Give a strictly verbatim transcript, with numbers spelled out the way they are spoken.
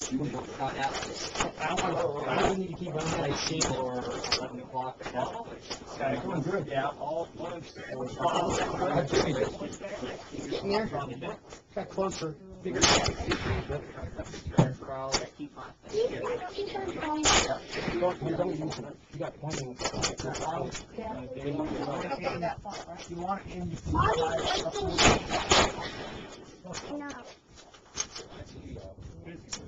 Not out. I don't want to, I don't need to keep running like six or eleven o'clock. Okay, going good. Yeah, all one. Getting there. Got closer. Bigger. Crowd. You got pointing. You want it in No.